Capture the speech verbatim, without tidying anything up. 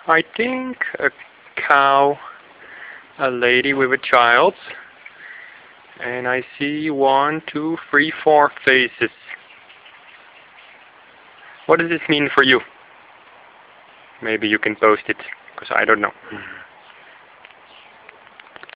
I think a cow, a lady with a child, and I see one, two, three, four faces. What does this mean for you? Maybe you can post it, because I don't know.